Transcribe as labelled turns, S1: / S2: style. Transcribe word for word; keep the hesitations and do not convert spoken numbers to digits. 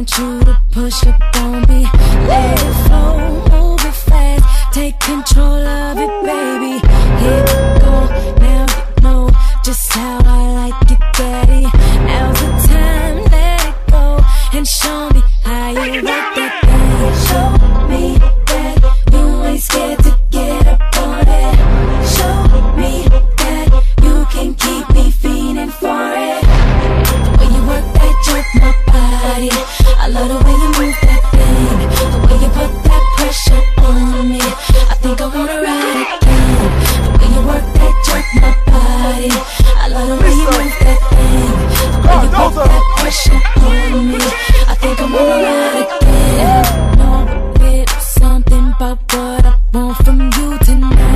S1: want you to push up on me. Let it flow, move it fast, take control of it, baby. Here we go, now you know just how I like it, daddy. Now's the time, let it go and show me how you like that thing. Show me that you ain't scared to get up on it. Show me that you can keep me feeling for it. The way you work that jerk my body, I love the way you move that thing. The way you put that pressure on me, I think I wanna ride again. The way you work that jerk my body, I love the way you move that thing. The way you put that pressure on me, I think I wanna ride again. Know a little something about what I want from you tonight.